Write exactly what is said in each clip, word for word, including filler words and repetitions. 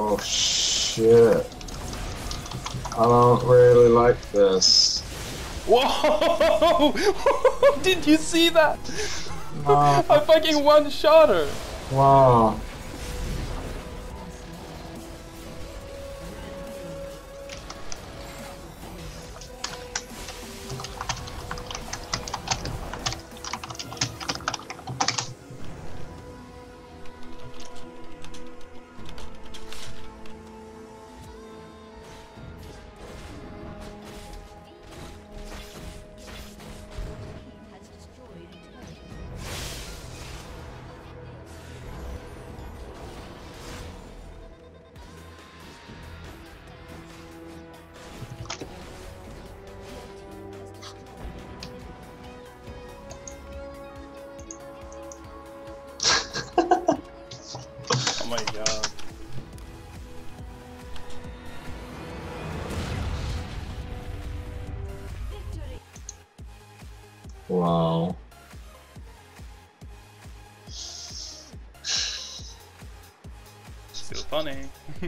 Oh shit. I don't really like this. Whoa! Did you see that? No. I fucking one-shot her! Wow. Oh my god. Wow. Still funny.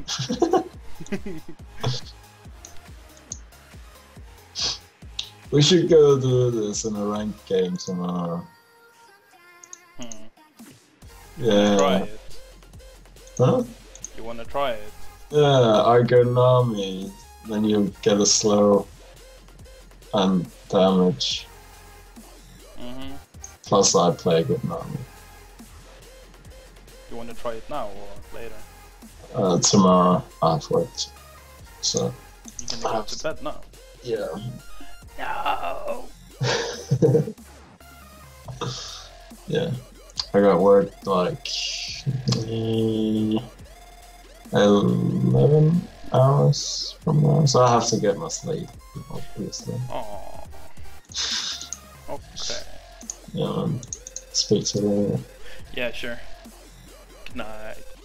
We should go do this in a ranked game tomorrow. Hmm. Yeah. Try it. Huh? You wanna try it? Yeah, I go Nami, then you get a slow and damage. Mm-hmm. Plus I play good Nami. You wanna try it now or later? Uh, tomorrow afterwards. So. You can go to bed now. Yeah. No! Yeah. I got work like eleven hours from now, so I have to get my sleep, obviously. Oh. Okay. Yeah, man. Speak to you later. Yeah, sure. Good night.